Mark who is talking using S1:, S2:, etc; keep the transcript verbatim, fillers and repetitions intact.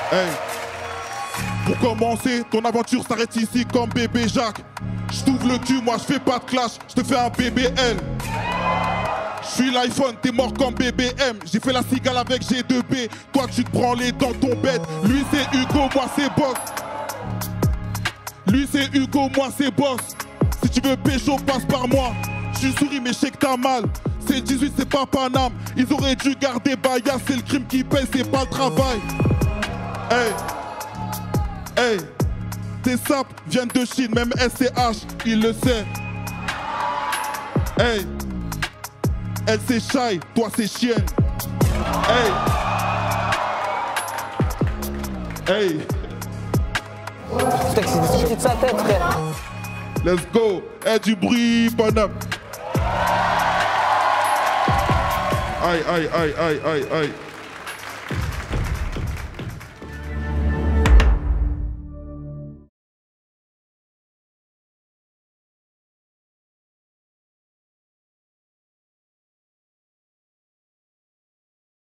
S1: Hey. Pour commencer, ton aventure s'arrête ici comme bébé Jacques. Je t'ouvre le cul, moi je fais pas de clash, je te fais un B B L. Je suis l'iPhone, t'es mort comme B B M. J'ai fait la cigale avec G deux B. Toi tu te prends les dents ton bête. Lui c'est Hugo, moi c'est Boss. Lui c'est Hugo, moi c'est Boss. Si tu veux pécho, passe par moi. Je suis souris mais je sais que t'as mal. C'est dix-huit, c'est pas Paname. Ils auraient dû garder Baya, c'est le crime qui paye, c'est pas le travail. Hey, hey, tes sapes viennent de Chine, même S C H, il le sait. Hey, elle c'est shy, toi c'est chienne. Hey, hey.
S2: Putain, que c'est discuté de sa tête, frère.
S1: Let's go, hey, du bruit, Paname. Aïe, aïe, aïe, aïe, aïe, aïe.